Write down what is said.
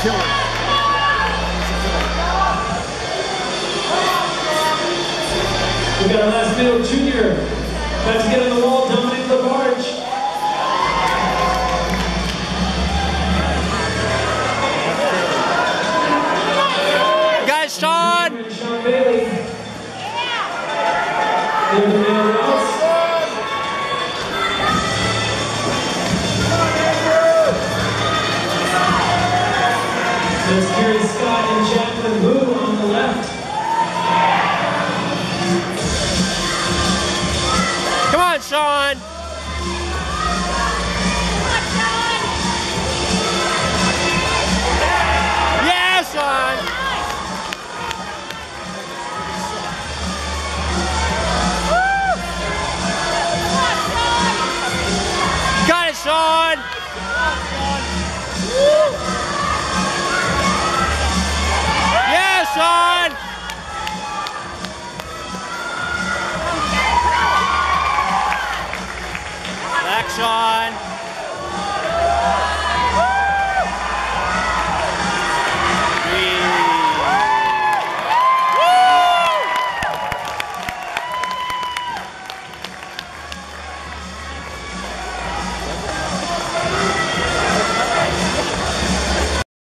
killer. We got our last middle junior. About to get on the wall, dominating the barge. Guys, Sean! Sean Bailey. There's the male routes. That's Kerry Scott and Jacqueline Wu on the left. Come on, Sean! Yeah, Sean! Got it, Sean! Yeah, Sean! Back, Sean!